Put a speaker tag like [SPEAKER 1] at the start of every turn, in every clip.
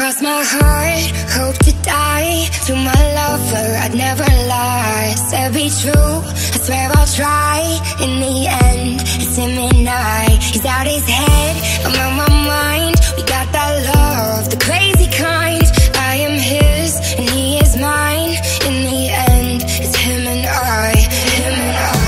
[SPEAKER 1] Cross my heart, hope to die. To my lover, I'd never lie. Said be true, I swear I'll try. In the end, it's him and I. He's out his head, I'm on my mind. We got that love, the crazy kind. I am his, and he is mine. In the end, it's him and I. Him and I.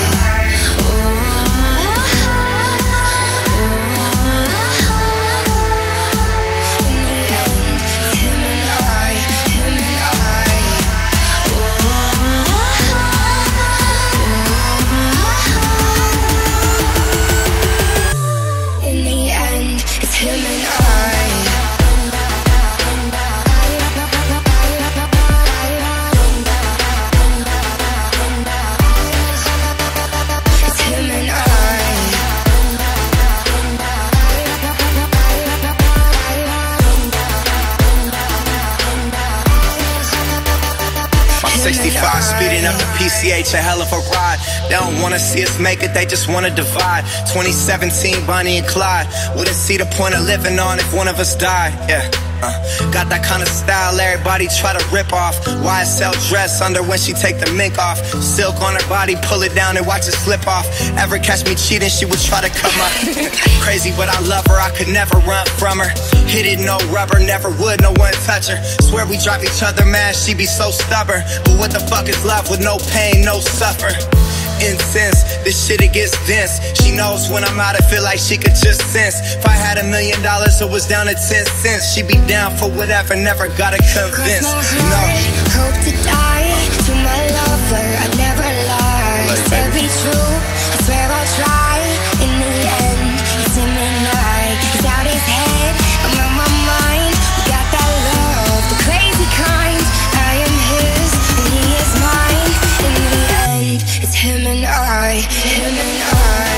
[SPEAKER 2] Speeding up the PCH, a hell of a ride. They don't wanna see us make it, they just wanna divide. 2017, Bonnie and Clyde. Wouldn't see the point of living on if one of us died. Yeah. Got that kind of style everybody try to rip off. YSL dress under when she take the mink off. Silk on her body, pull it down and watch it slip off. Ever catch me cheating, she would try to come up. Crazy but I love her, I could never run from her. Hit it, no rubber, never would, no one touch her. Swear we drive each other mad, she be so stubborn. But what the fuck is love with no pain, no suffer? Incense, this shit it gets dense. She knows when I'm out, I feel like she could just sense. If I had $1 million, it was down to 10 cents. She be down for whatever, never gotta convince.
[SPEAKER 1] You know, hope to die. To my lover, I'd never lie. Said be true, I swear I'll try. In the end, it's him and I. He's out his head, I'm on my mind. We got that love, the crazy kind. I am his, and he is mine. In the end, it's him and I. Him and I.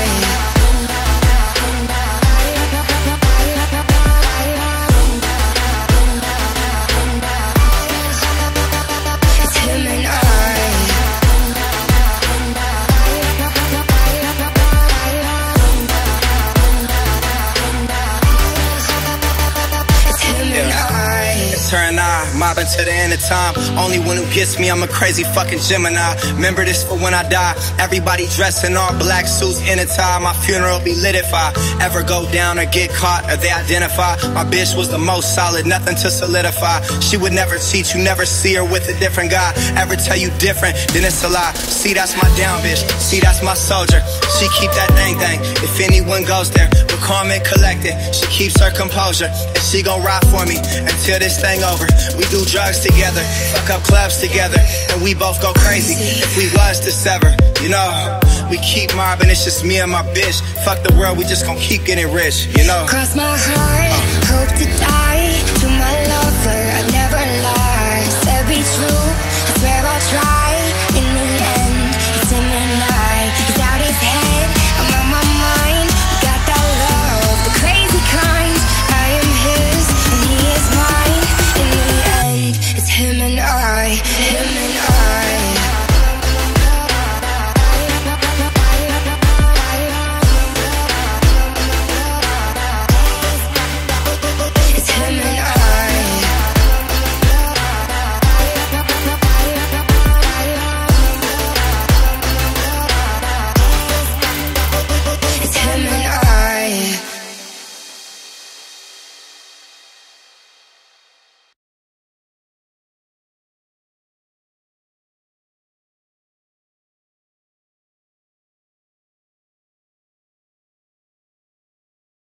[SPEAKER 2] Turn mobbing to the end of time. Only one who gets me, I'm a crazy fucking Gemini. Remember this for when I die. Everybody dressed in all black suits in a tie. My funeral be lit if I ever go down or get caught or they identify. My bitch was the most solid, nothing to solidify. She would never cheat, you never see her with a different guy. Ever tell you different, then it's a lie. See, that's my down bitch, see, that's my soldier. She keep that thing. If anyone goes there, we're calm and collected. She keeps her composure, and she gon' ride for me until this thing over. We do drugs together, fuck up clubs together, and we both go crazy if we was to sever. You know, we keep mobbing, it's just me and my bitch. Fuck the world, we just gon' keep getting rich, you know.
[SPEAKER 1] Cross my heart, hope to die.